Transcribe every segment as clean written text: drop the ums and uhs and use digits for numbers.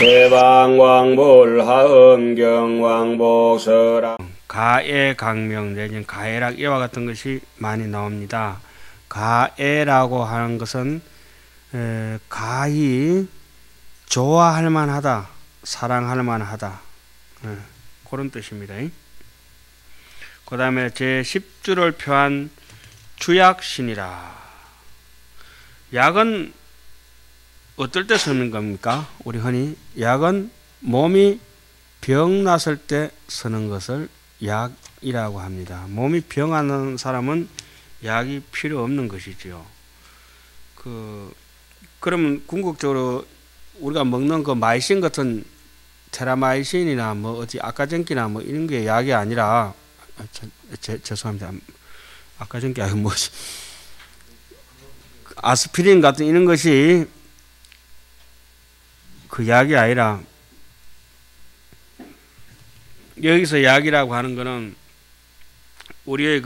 대방왕불하은경왕복서라. 가애 강명 내지는 가애락 이와 같은 것이 많이 나옵니다. 가애라고 하는 것은 가히 좋아할 만하다, 사랑할 만하다, 그런 뜻입니다. 그 다음에 제10주를 표한 주약신이라. 약은 어떨 때 쓰는 겁니까? 우리 흔히 약은 몸이 병 났을 때 쓰는 것을 약이라고 합니다. 몸이 병하는 사람은 약이 필요 없는 것이지요. 그러면 궁극적으로 우리가 먹는 그 마이신 같은 테라마이신이나 뭐 어디 아까전기나 뭐 이런 게 약이 아니라, 죄송합니다. 아까전기 아니고 뭐지? 아스피린 같은 이런 것이 그 약이 아니라, 여기서 약이라고 하는 것은 우리의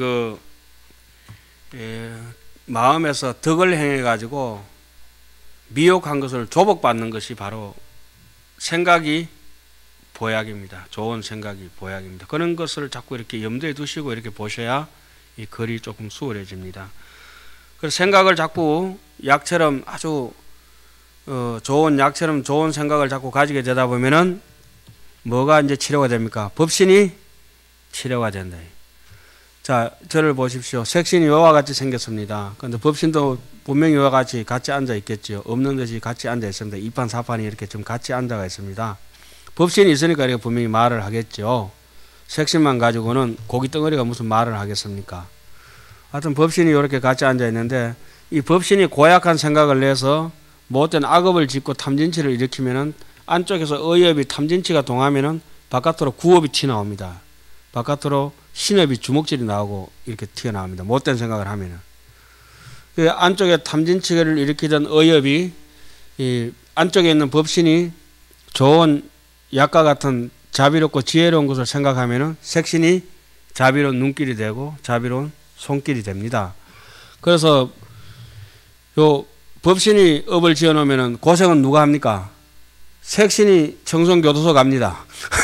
마음에서 덕을 행해 가지고 미혹한 것을 조복받는 것이 바로 생각이 보약입니다. 좋은 생각이 보약입니다. 그런 것을 자꾸 이렇게 염두에 두시고 이렇게 보셔야 이 글이 조금 수월해집니다. 그래서 생각을 자꾸 약처럼 아주 좋은 약처럼 좋은 생각을 자꾸 가지게 되다 보면은 뭐가 이제 치료가 됩니까? 법신이 치료가 된다. 자, 저를 보십시오. 색신이 이와 같이 생겼습니다. 그런데 법신도 분명히 이와 같이 앉아 있겠죠. 없는 듯이 같이 앉아 있습니다. 이판 사판이 이렇게 좀 같이 앉아 있습니다. 법신이 있으니까 이렇게 분명히 말을 하겠죠. 색신만 가지고는 고기 덩어리가 무슨 말을 하겠습니까? 하여튼 법신이 이렇게 같이 앉아 있는데, 이 법신이 고약한 생각을 내서 못된 악업을 짓고 탐진치를 일으키면은 안쪽에서 의업이 탐진치가 동하면은 바깥으로 구업이 튀어나옵니다. 바깥으로 신업이 주먹질이 나오고 이렇게 튀어나옵니다. 못된 생각을 하면은. 그 안쪽에 탐진치를 일으키던 의업이 이 안쪽에 있는 법신이 좋은 약과 같은 자비롭고 지혜로운 것을 생각하면은 색신이 자비로운 눈길이 되고 자비로운 손길이 됩니다. 그래서 요 법신이 업을 지어 놓으면은 고생은 누가 합니까? 색신이 청송교도소 갑니다.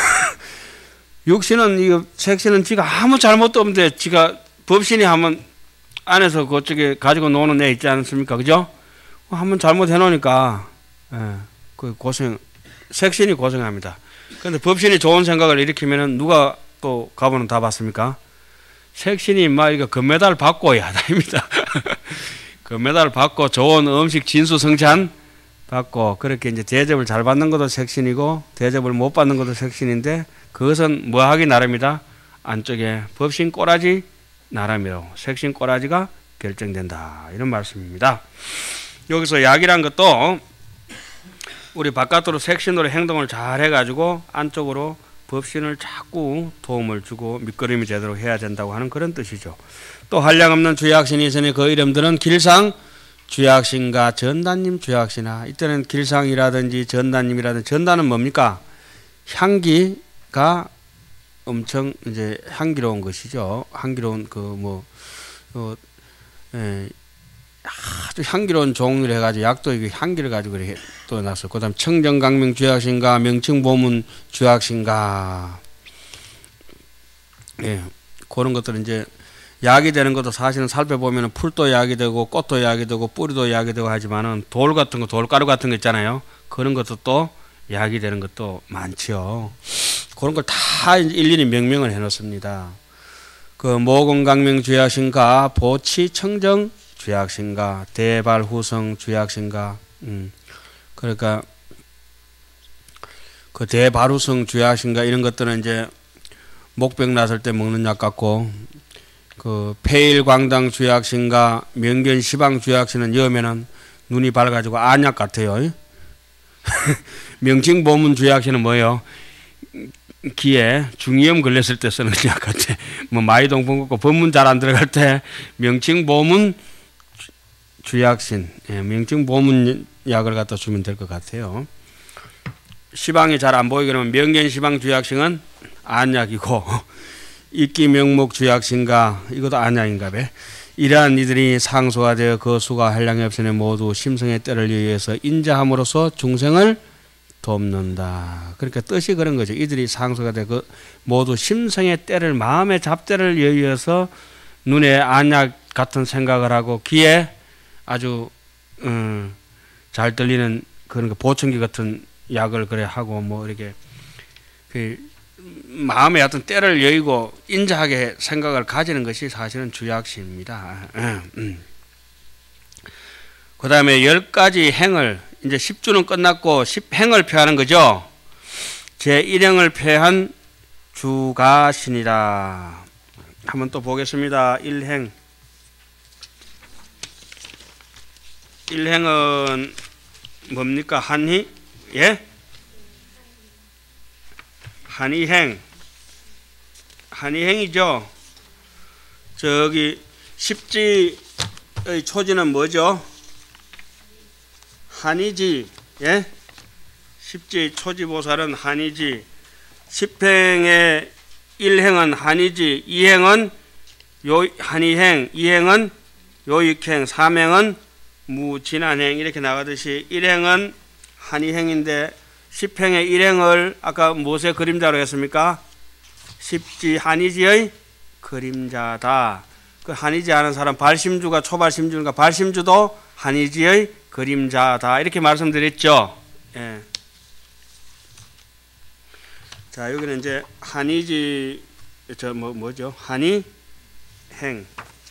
육신은, 색신은 지가 아무 잘못도 없는데 지가 법신이 하면 안에서 그쪽에 가지고 노는 애 있지 않습니까? 그죠? 한번 잘못해 놓으니까, 그 색신이 고생합니다. 그런데 법신이 좋은 생각을 일으키면은 누가 또 가보는 다 받습니까? 색신이 막 이거 금메달 받고 야다입니다. 금메달 받고 좋은 음식 진수성찬 받고, 그렇게 이제 대접을 잘 받는 것도 색신이고 대접을 못 받는 것도 색신인데, 그것은 뭐 하기 나름이다? 안쪽에 법신 꼬라지 나름이라고, 색신 꼬라지가 결정된다, 이런 말씀입니다. 여기서 약이란 것도 우리 바깥으로 색신으로 행동을 잘 해가지고 안쪽으로 법신을 자꾸 도움을 주고 밑거름이 제대로 해야 된다고 하는 그런 뜻이죠. 또 한량없는 주약신이 있으니 그 이름들은 길상 주약신과 전단님 주약신아. 이때는 길상이라든지 전단님이라든지, 전단은 뭡니까? 향기가 엄청 이제 향기로운 것이죠. 향기로운 아주 향기로운 종류를 해가지고 약도 이게 향기를 가지고 이렇게 또 놨어. 그 다음 청정강명 주약신과 명칭보문 주약신과, 그런 것들은 이제 약이 되는 것도 사실은 살펴보면 풀도 약이 되고 꽃도 약이 되고 뿌리도 약이 되고 하지만은 돌 같은 거, 돌가루 같은 거 있잖아요. 그런 것도 또 약이 되는 것도 많지요. 그런 걸 다 일일이 명명을 해 놓습니다. 그 모건강명 주약신과 보치 청정 주약신과 대발후성 주약신과, 그러니까 그 대발후성 주약신과 이런 것들은 이제 목병 났을 때 먹는 약 같고, 그 폐일광당 주약신과 명견시방 주약신은 여면은 눈이 밝아지고 안약 같아요. 명칭보문 주약신은 뭐예요? 귀에 중이염 걸렸을 때 쓰는 약 같아. 뭐 마이동풍 걷고 법문 잘 안 들어갈 때 명칭보문 주약신, 명칭보문 약을 갖다 주면 될 것 같아요. 시방이 잘 안 보이게 되면 명견시방 주약신은 안약이고, 입기명목 주약신가, 이것도 안약인가 봐. 이러한 이들이 상소가 되어 그 수가 한량이 없으니 모두 심성의 때를 위해서 인자함으로써 중생을 돕는다. 그러니까 뜻이 그런 거죠. 이들이 상소가 되고 모두 심성의 때를 마음의 잡대를 여의어서 눈에 안약 같은 생각을 하고 귀에 아주 잘 들리는 그런 거 보청기 같은 약을 그래 하고 뭐 이렇게 그 마음의 어떤 때를 여의고 인자하게 생각을 가지는 것이 사실은 주약시입니다. 그 다음에 10가지 행을 이제 10주는 끝났고 10행을 표하는 거죠. 제1행을 표한 주가신이라. 한번 또 보겠습니다. 1행. 1행은 뭡니까? 한희? 예? 한희행. 한희행이죠. 저기 십지의 초지는 뭐죠? 한이지. 예? 십지의 초지보살은 한이지. 10행의 1행은 한이지. 2행은 한이행. 2행은 요익행. 3행은 무진한행. 이렇게 나가듯이 1행은 한이행인데 10행의 1행을 아까 무엇의 그림자로 했습니까? 십지 한이지의 그림자다. 그 한이지 하는 사람 발심주가 초발심주인가 발심주도 한이지의 그림자다. 이렇게 말씀드렸죠. 예. 자, 여기는 이제 한이지 뭐죠? 한이행.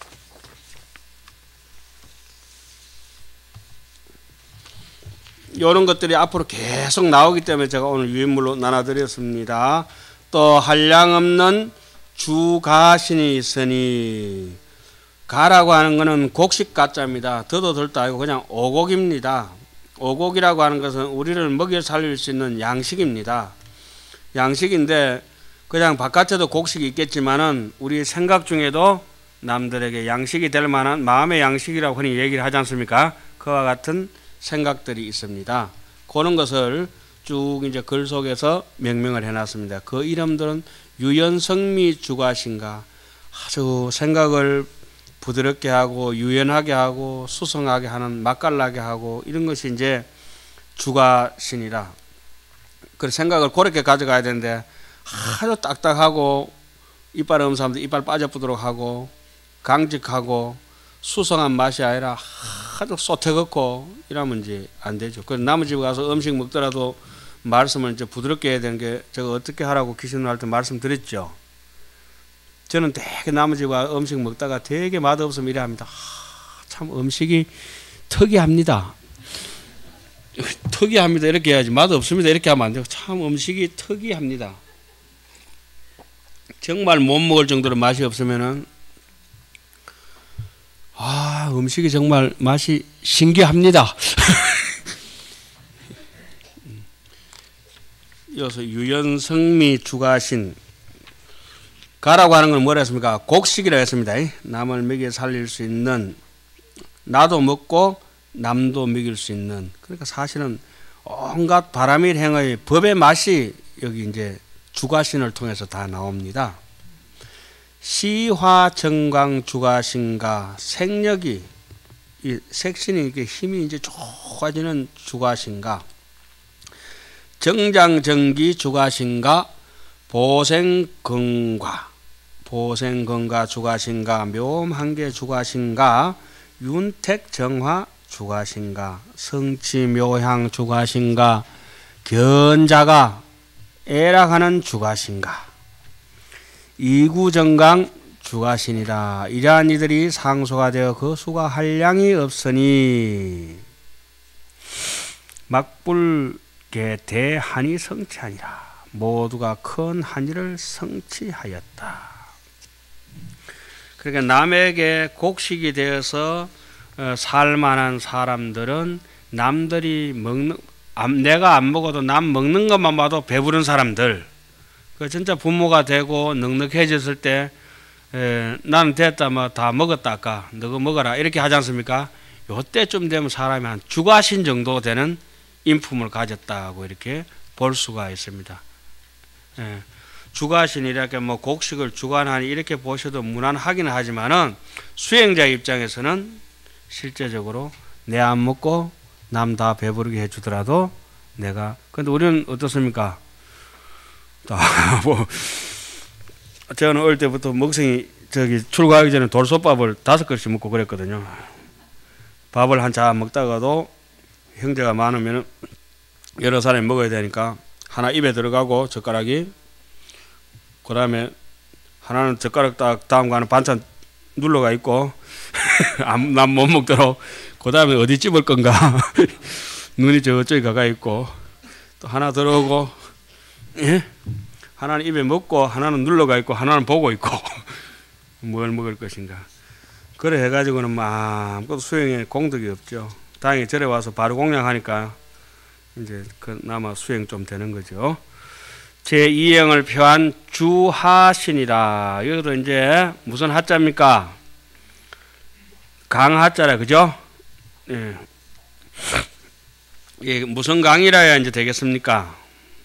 이런 것들이 앞으로 계속 나오기 때문에 제가 오늘 유인물로 나눠드렸습니다. 또 한량없는 주가신이 있으니. 가라고 하는 것은 곡식 가짜입니다. 더도 덜도 아니고 그냥 오곡입니다. 오곡이라고 하는 것은 우리를 먹여 살릴 수 있는 양식입니다. 양식인데 그냥 바깥에도 곡식이 있겠지만은 우리 생각 중에도 남들에게 양식이 될 만한 마음의 양식이라고 흔히 얘기를 하지 않습니까? 그와 같은 생각들이 있습니다. 그런 것을 쭉 이제 글 속에서 명명을 해놨습니다. 그 이름들은 유연성미 주가신가. 아주 생각을 부드럽게 하고 유연하게 하고 수성하게 하는 맛깔나게 하고 이런 것이 이제 주가신이라. 그 생각을 그렇게 가져가야 되는데 아주 딱딱하고 이빨 없는 사람들 이빨 빠져보도록 하고 강직하고 수성한 맛이 아니라 아주 쏘태긋고 이러면 이제 안 되죠. 그래서 남의 집에 가서 음식 먹더라도 말씀을 이제 부드럽게 해야 되는 게 제가 어떻게 하라고 귀신을 할 때 말씀드렸죠. 저는 되게 남의 집에 가서 음식 먹다가 되게 맛없으면 이래 합니다. 참 음식이 특이합니다. 특이합니다. 이렇게 해야지. 맛없습니다. 이렇게 하면 안 되고 참 음식이 특이합니다. 정말 못 먹을 정도로 맛이 없으면은 음식이 정말 맛이 신기합니다. 이어서 유연성미 주가신. 가라고 하는 건 뭐라 했습니까? 곡식이라 했습니다. 남을 먹여 살릴 수 있는, 나도 먹고 남도 먹일 수 있는. 그러니까 사실은 온갖 바라밀행의 법의 맛이 여기 이제 주가신을 통해서 다 나옵니다. 시화정광 주가신가. 생력이 이 색신이 이렇게 힘이 이제 좋아지는 주가신가. 정장정기 주가신가. 보생건과 주가신가. 묘함한계 주가신가. 윤택정화 주가신가. 성치묘향 주가신가. 견자가 애락하는 주가신가. 이구정강 주가신이다. 이러한 이들이 상소가 되어 그 수가 한량이 없으니 막불계 대한이 성취하니라. 모두가 큰 한의를 성취하였다. 그러니까 남에게 곡식이 되어서 살만한 사람들은 남들이 먹는, 내가 안 먹어도 남 먹는 것만 봐도 배부른 사람들. 그 진짜 부모가 되고 넉넉해졌을 때 나는 됐다 뭐 다 먹었다 아까 너가 먹어라 이렇게 하지 않습니까? 요때쯤 되면 사람이 한 주가신 정도 되는 인품을 가졌다고 이렇게 볼 수가 있습니다. 주가신 이렇게 뭐 곡식을 주관하니 이렇게 보셔도 무난하기는 하지만은 수행자 입장에서는 실제적으로 내 안 먹고 남 다 배부르게 해주더라도 내가. 근데 우리는 어떻습니까? 뭐 저는 어릴 때부터 먹성이 출가하기 전에 돌솥밥을 5그릇씩 먹고 그랬거든요. 밥을 한 잔 먹다가도 형제가 많으면 여러 사람이 먹어야 되니까 하나 입에 들어가고 젓가락이, 그 다음에 하나는 젓가락 딱 다음 가는 반찬 눌러가 있고 난 못 먹도록 그 다음에 어디 집을 건가 눈이 저쪽에 가가 있고 또 하나 들어오고, 예? 하나는 입에 먹고 하나는 눌러가 있고 하나는 보고 있고 뭘 먹을 것인가. 그래 해가지고는 막 아무것도 수행에 공덕이 없죠. 다행히 절에 와서 바로 공양하니까 이제 그나마 수행 좀 되는 거죠. 제2행을 표한 주하신이라. 여기도 이제 무슨 하자입니까? 강하자라, 그죠? 예. 예, 무슨 강이라야 이제 되겠습니까?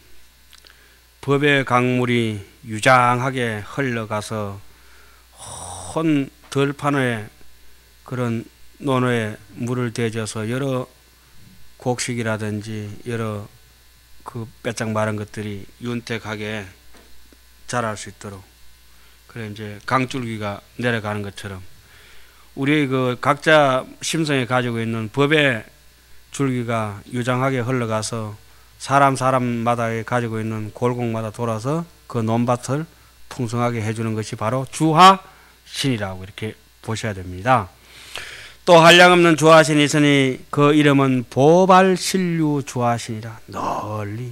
법의 강물이 유장하게 흘러가서 혼 들판에 그런 논에 물을 대줘서 여러 곡식이라든지 여러 그 빼짝 마른 것들이 윤택하게 자랄 수 있도록, 그래 이제 강줄기가 내려가는 것처럼 우리 그 각자 심성에 가지고 있는 법의 줄기가 유장하게 흘러가서 사람마다 가지고 있는 골공마다 돌아서 그 논밭을 풍성하게 해주는 것이 바로 주하신이라고 이렇게 보셔야 됩니다. 또 한량없는 주하신이 있으니 그 이름은 보발신류 주하신이라. 널리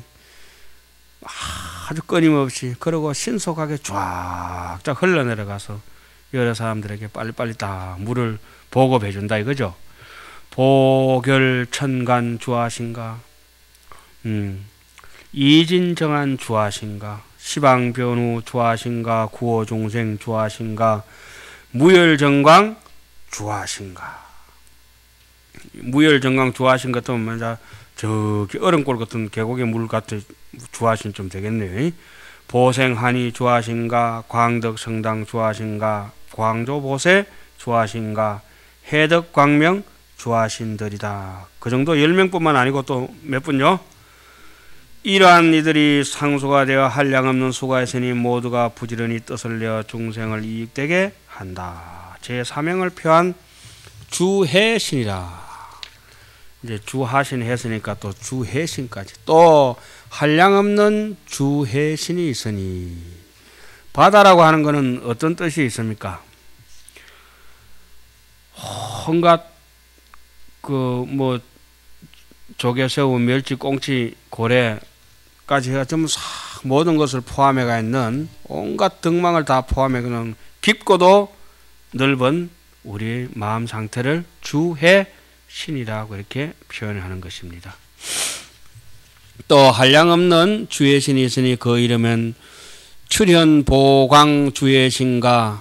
아주 끊임없이 그러고 신속하게 쫙쫙 흘러내려가서 여러 사람들에게 빨리빨리 다 물을 보급해 준다 이거죠. 보결천간 주하신가, 이진정한 주하신가, 시방변우 주하신가, 구호중생 주하신가, 무열정광 주하신가. 무열정광 주하신 같은 먼저 저기 얼음골 같은 계곡의 물 같은 주하신 좀 되겠네. 보생하니 주하신가, 광덕성당 주하신가, 광조보세 주하신가, 해덕광명 주하신들이다. 그 정도 10명뿐만 아니고 또 몇 분요? 이러한 이들이 상수가 되어 한량없는 수가 있으니 모두가 부지런히 뜻을 내어 중생을 이익되게 한다. 제3행을 표한 주해신이라. 이제 주하신 했으니까 또 주해신까지, 또 한량없는 주해신이 있으니. 바다라고 하는 것은 어떤 뜻이 있습니까? 온갖 그 뭐 조개, 새우, 멸치, 꽁치, 고래까지 해가 전부 싹 모든 것을 포함해가 있는 온갖 덕망을 다 포함해가는 깊고도 넓은 우리의 마음 상태를 주해신이라고 이렇게 표현하는 것입니다. 또 한량없는 주해신이 있으니 그 이름은 출현보광 주해신가,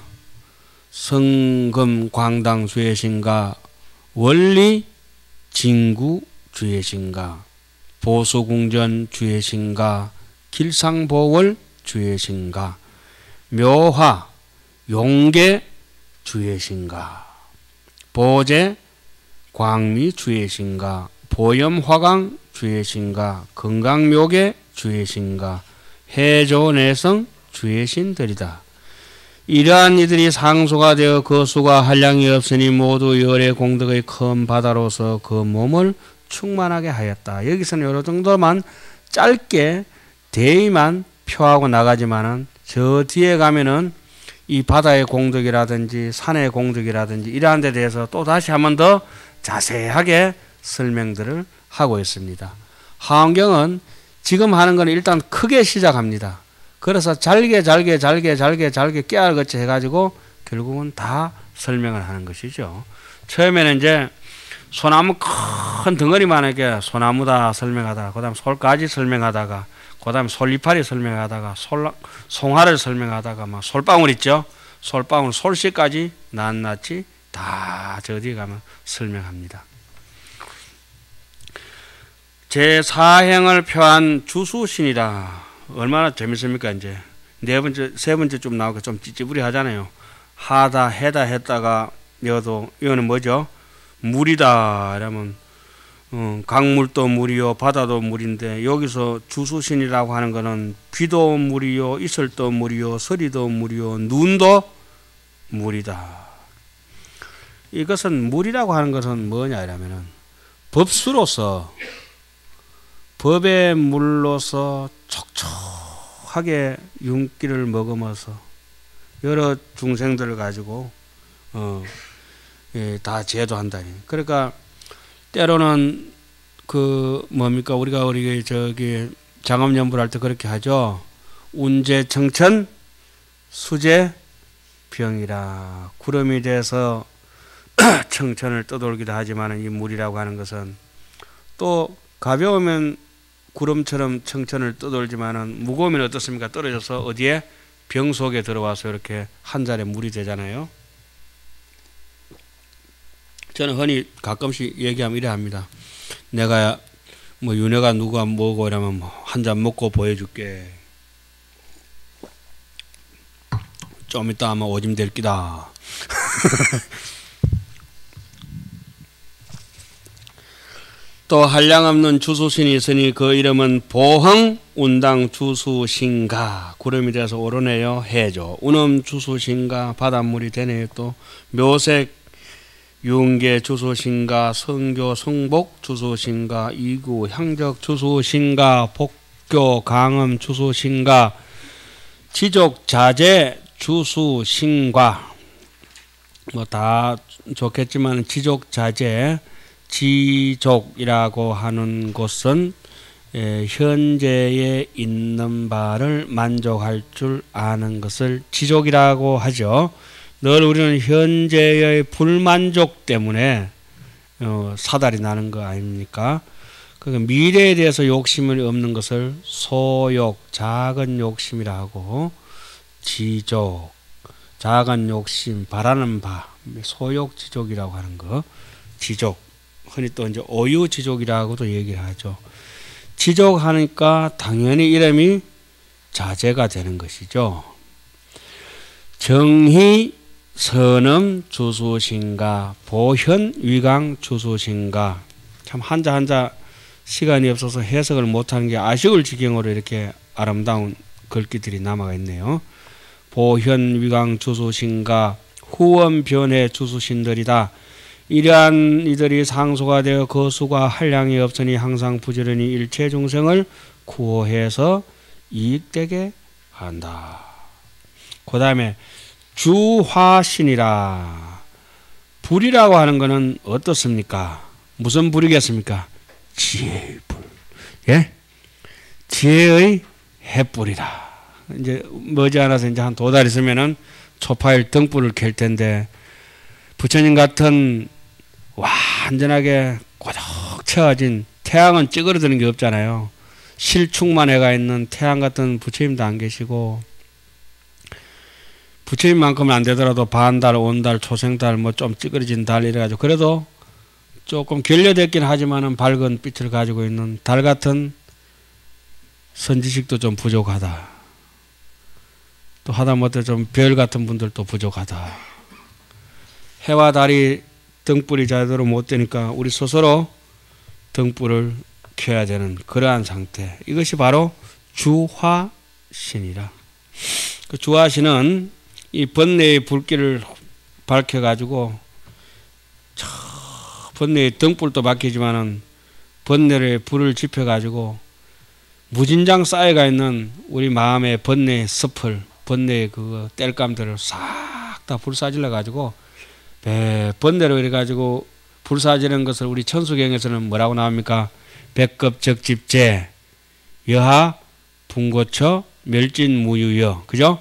성금광당 주해신가, 원리 진구 주해신가, 보수궁전 주해신가, 길상보월 주해신가, 묘화 용계 주해신가, 보제 광미 주해신가, 보염화강 주해신가, 건강묘계 주해신가, 해조내성 주해신들이다. 이러한 이들이 상수가 되어 그 수가 한량이 없으니 모두 열의 공덕의 큰 바다로서 그 몸을 충만하게 하였다. 여기서는 여러 정도만 짧게 대의만 표하고 나가지만은 저 뒤에 가면은 이 바다의 공덕이라든지 산의 공덕이라든지 이러한 데 대해서 또 다시 한 번 더 자세하게 설명들을 하고 있습니다. 하원경은 지금 하는 건 일단 크게 시작합니다. 그래서 잘게 깨알같이 해가지고 결국은 다 설명을 하는 것이죠. 처음에는 이제 소나무 큰 덩어리만하게 소나무다 설명하다가, 그 다음 솔가지 설명하다가, 그 다음 솔이파리 설명하다가, 송화를 설명하다가, 막 솔방울 있죠. 솔방울, 솔씨까지 낱낱이 다 저 뒤에 가면 설명합니다. 제4행을 표한 주수신이라. 얼마나 재밌습니까? 이제 세 번째 좀 나오고 좀 찌찌부리 하잖아요. 하다 해다 했다가 여도 이거는 뭐죠? 물이다 이러면 강물도 물이요 바다도 물인데 여기서 주수신이라고 하는 것은 비도 물이요 이슬도 물이요 서리도 물이요 눈도 물이다. 이것은 물이라고 하는 것은 뭐냐 이러면은 법수로서 법의 물로서 촉촉하게 윤기를 머금어서 여러 중생들을 가지고 다 제도한다니. 그러니까 때로는 그 뭡니까 우리가 저기 장엄연불 할 때 그렇게 하죠. 운제청천 수제병이라. 구름이 돼서 청천을 떠돌기도 하지만 이 물이라고 하는 것은 또 가벼우면 구름처럼 청천을 떠돌지만은 무거우면 어떻습니까? 떨어져서 어디에 병 속에 들어와서 이렇게 한 잔의 물이 되잖아요. 저는 흔히 가끔씩 얘기하면 이래 합니다. 내가 뭐 윤회가 누가 뭐고 이러면 한 잔 먹고 보여줄게. 좀 이따 아마 오줌 될 끼다. 또 한량없는 주수신이 있으니 그 이름은 보흥 운당 주수신가. 구름이 돼서 오르네요. 해죠. 운음 주수신가. 바닷물이 되네요. 또 묘색 윤계 주수신가. 성교 성복 주수신가. 이구 향적 주수신가. 복교 강음 주수신가. 지족 자재 주수신가. 뭐 다 좋겠지만 지족 자재 지족이라고 하는 것은 현재에 있는 바를 만족할 줄 아는 것을 지족이라고 하죠. 늘 우리는 현재의 불만족 때문에 사달이 나는 거 아닙니까? 그러니까 미래에 대해서 욕심이 없는 것을 소욕, 작은 욕심이라 하고, 지족, 작은 욕심, 바라는 바, 소욕 지족이라고 하는 거, 지족. 흔히 또 이제 오유지족이라고도 얘기를 하죠. 지족하니까 당연히 이름이 자제가 되는 것이죠. 정희 선음 주수신가. 보현 위강 주수신가. 참 한자 시간이 없어서 해석을 못하는 게 아쉬울 지경으로 이렇게 아름다운 글귀들이 남아가 있네요. 보현 위강 주수신가. 후원변의 주수신들이다. 이러한 이들이 상소가 되어 거수가 한량이 없으니 항상 부지런히 일체 중생을 구호해서 이익되게 한다. 그 다음에 주화신이라. 불이라고 하는 것은 어떻습니까? 무슨 불이겠습니까? 지혜의 불. 예? 지혜의 햇불이라. 이제 머지않아서 이제 한 2달 있으면은 초파일 등불을 켤 텐데, 부처님 같은 완전하게 고독 채워진 태양은 찌그러드는 게 없잖아요. 실축만 해가 있는 태양 같은 부처님도 안 계시고, 부처님만큼은 안 되더라도 반달, 온달, 초생달, 뭐 좀 찌그러진 달 이래가지고 그래도 조금 결려됐긴 하지만은 밝은 빛을 가지고 있는 달 같은 선지식도 좀 부족하다. 또 하다못해 좀 별 같은 분들도 부족하다. 해와 달이 등불이 제대로 못 되니까 우리 스스로 등불을 켜야 되는 그러한 상태. 이것이 바로 주화신이라. 그 주화신은 이 번뇌의 불길을 밝혀가지고, 번뇌의 등불도 밝히지만은 번뇌의 불을 지펴가지고 무진장 쌓여가 있는 우리 마음의 번뇌의 습을, 번뇌의 그 땔감들을 싹 다 불사질러가지고 번뇌로 이래가지고 불사지는 것을 우리 천수경에서는 뭐라고 나옵니까? 백급적집제, 여하, 분고처, 멸진무유여. 그죠?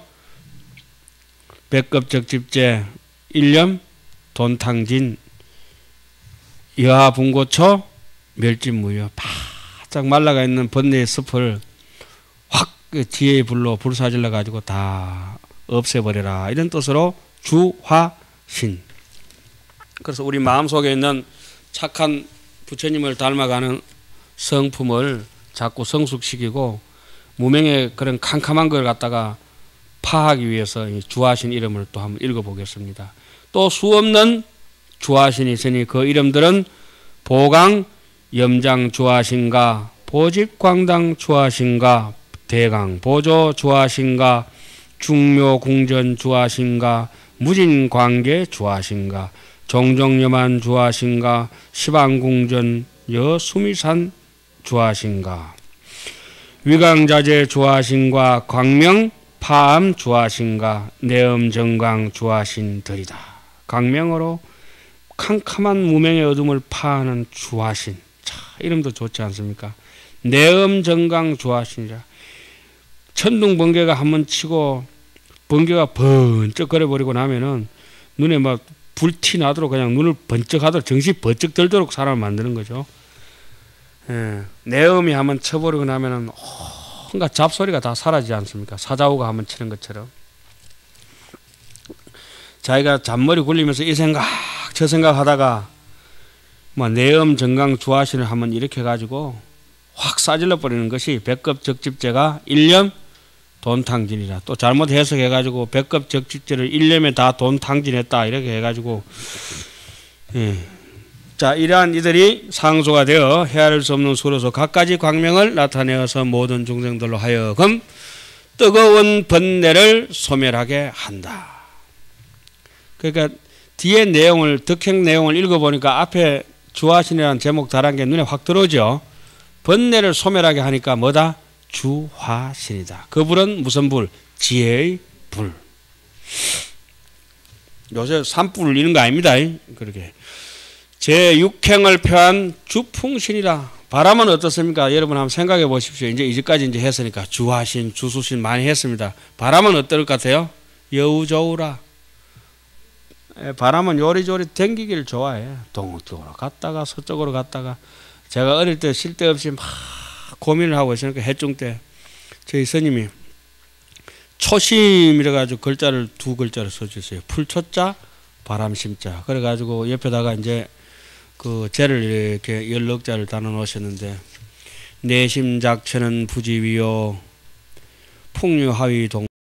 백급적집제, 일념, 돈탕진, 여하, 분고처, 멸진무유여. 바짝 말라가 있는 번뇌의 습을 확 지혜의 불로 불사질러가지고 다 없애버려라. 이런 뜻으로 주화신. 그래서 우리 마음속에 있는 착한 부처님을 닮아가는 성품을 자꾸 성숙시키고 무명의 그런 캄캄한 걸 갖다가 파하기 위해서 주화신 이름을 또 한번 읽어보겠습니다. 또 수없는 주화신이 있으니 그 이름들은 보강, 염장 주하신가 보집광당 주하신가 대강 보조 주하신가 중묘궁전 주하신가 무진광계 주하신가 종종여만 주하신가 시방궁전 여수미산 주하신가 위강자재 주하신가 광명 파암 주하신가 내엄정강 주하신들이다. 강명으로 캄캄한 무명의 어둠을 파하는 주하신. 자, 이름도 좋지 않습니까? 내엄정강 주하신이라. 천둥 번개가 한번 치고 번개가 번쩍 거려버리고 나면은 눈에 막 불티 나도록 그냥 눈을 번쩍하도록 정신이 번쩍 들도록 사람을 만드는 거죠. 예, 내음이 한번 쳐버리고 나면은 온갖 잡소리가 다 사라지지 않습니까? 사자우가 한번 치는 것처럼. 자기가 잔머리 굴리면서 이 생각 저 생각 하다가 뭐 내음 정강 주하신을 한번 이렇게 가지고 확 싸질러 버리는 것이 백급적집제가 일념 돈탕진이라. 또 잘못 해석해 가지고 백급적집제를 일념에 다 돈탕진했다 이렇게 해 가지고 예. 자, 이러한 이들이 상소가 되어 헤아릴 수 없는 수로서 갖가지 광명을 나타내어서 모든 중생들로 하여금 뜨거운 번뇌를 소멸하게 한다. 그러니까 뒤에 내용을 득행 내용을 읽어보니까 앞에 주하신이라는 제목 달한 게 눈에 확 들어오죠. 번뇌를 소멸하게 하니까 뭐다? 주하신이다. 그 불은 무슨 불? 지혜의 불. 요새 산불 이런 거 아닙니다. 그렇게. 제6행을 표한 주풍신이라. 바람은 어떻습니까? 여러분 한번 생각해 보십시오. 이제 이제까지 이제 했으니까 주하신, 주수신 많이 했습니다. 바람은 어떨 것 같아요? 여우저우라. 바람은 요리조리 댕기기를 좋아해. 동쪽으로 갔다가 서쪽으로 갔다가. 제가 어릴 때 쉴 데 없이 막 고민을 하고 있으니까 해중 때 저희 스님이 초심이라 가지고 글자를 두 글자를 써주세요. 풀초자, 바람심자. 그래 가지고 옆에다가 이제 그 제를 이렇게 16자를 달아 놓으셨는데 내심작천은 부지위요 풍류하위 동